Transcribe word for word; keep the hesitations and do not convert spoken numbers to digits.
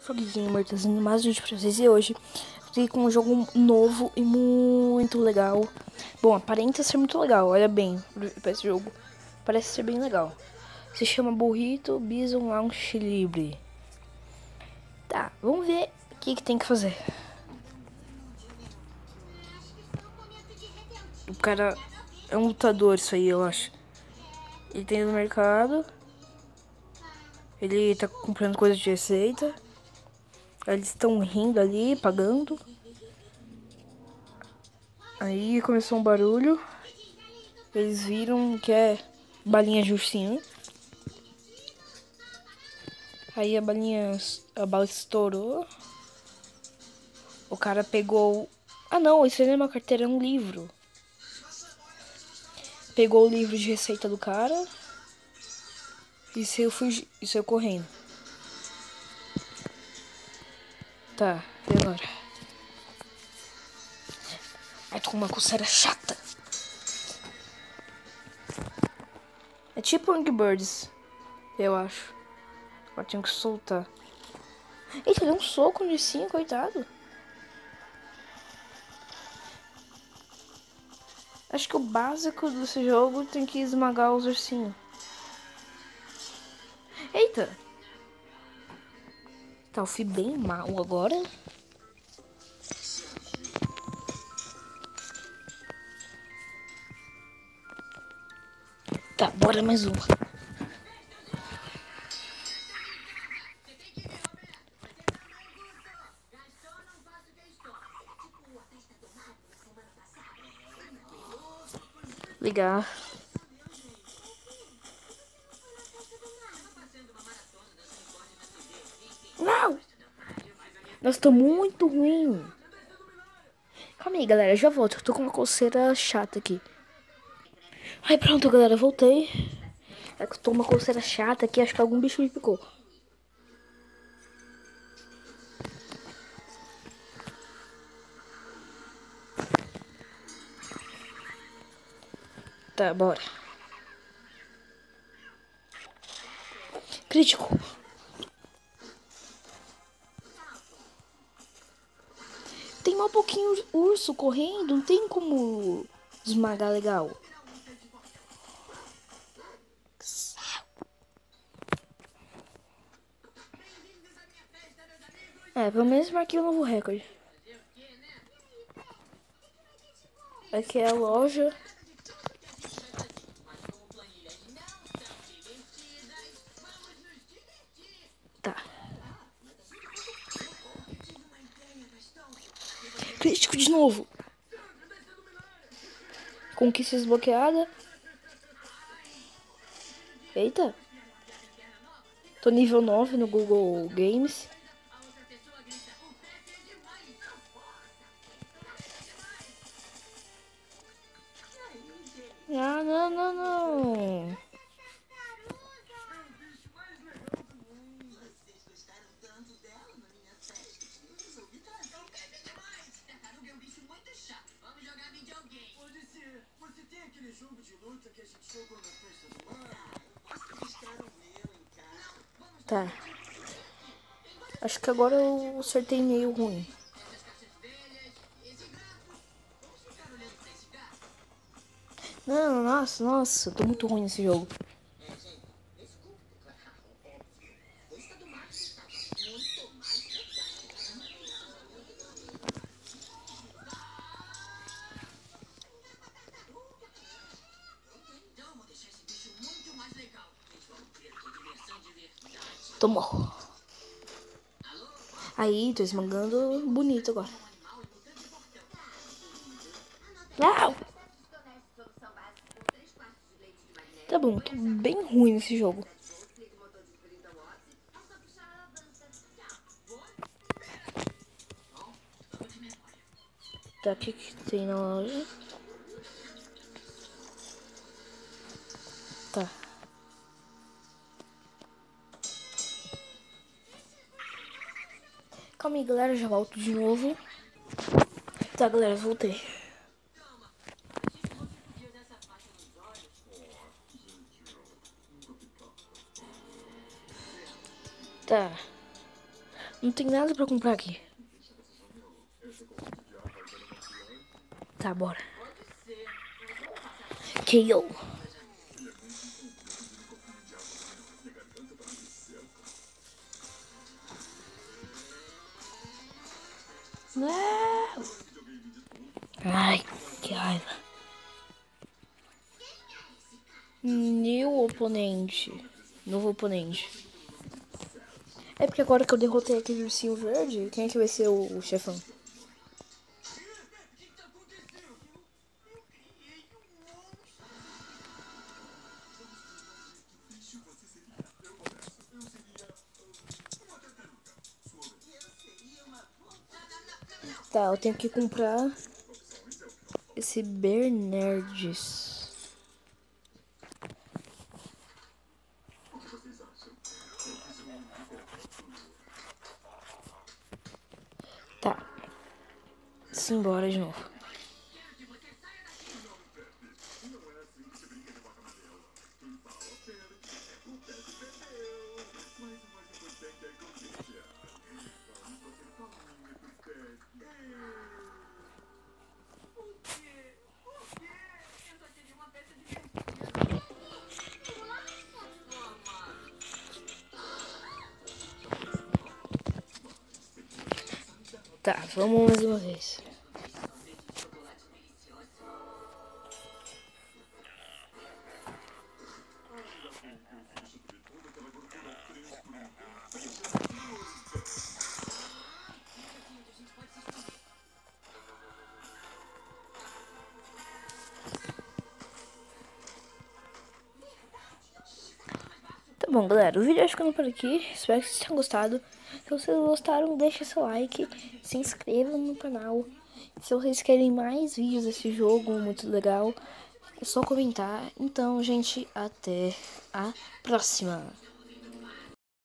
Frog Gamer trazendo mais um vídeo pra vocês e hoje fiquei com um jogo novo e muito legal. Bom, aparenta ser muito legal, olha bem pra esse jogo, parece ser bem legal. Se chama Burrito Bison Launch Libre. Tá, vamos ver o que, que tem que fazer. O cara é um lutador, isso aí eu acho. Ele tem no mercado. Ele tá comprando coisas de receita. Eles estão rindo ali, pagando. Aí começou um barulho. Eles viram que é balinha de ursinho. Aí a balinha, a bala estourou. O cara pegou... Ah não, isso aí não é uma carteira, é um livro. Pegou o livro de receita do cara. E saiu, fugi... e saiu correndo. Tá, e agora? Ai, tô com uma coceira chata. É tipo Angry Birds, eu acho. Agora tenho que soltar. Eita, deu um soco no ursinho, coitado. Acho que o básico desse jogo tem que esmagar os ursinhos. Eita! Tá, eu fui bem mal agora. Tá, bora mais uma. Ligar. Não! Nossa, tô muito ruim. Calma aí, galera, já volto. Eu tô com uma coceira chata aqui. Ai, pronto, galera, voltei. É que eu tô com uma coceira chata aqui, acho que algum bicho me picou. Tá, bora. Crítico. Tem um pouquinho urso correndo, não tem como esmagar legal. É, pelo menos marquei um novo recorde. Aqui é a loja. Tá. Crítico de novo. Conquista desbloqueada. Eita. Tô nível nove no Google Games. Ah, não, não, não. Tá. Acho que agora eu acertei meio ruim. Não, nossa, nossa, eu tô muito ruim nesse jogo. Tomou. Aí, tô esmagando bonito agora. Não! Tá bom, tô bem ruim nesse jogo. Tá, o que que tem na loja? Tá. Calma aí, galera, já volto de novo. Tá, galera, voltei. Tá. Não tem nada pra comprar aqui. Tá, bora. K O. Não. Ai, que raiva. New oponente. Novo oponente. É porque agora que eu derrotei aquele ursinho verde, quem é que vai ser o, o chefão? Tá, eu tenho que comprar esse Bernardes. Tá. Simbora de novo. Tá, vamos mais uma vez. Tá bom, galera, o vídeo vai ficando por aqui. Espero que vocês tenham gostado. Se vocês gostaram, deixa seu like, se inscrevam no canal. Se vocês querem mais vídeos desse jogo muito legal, é só comentar. Então, gente, até a próxima.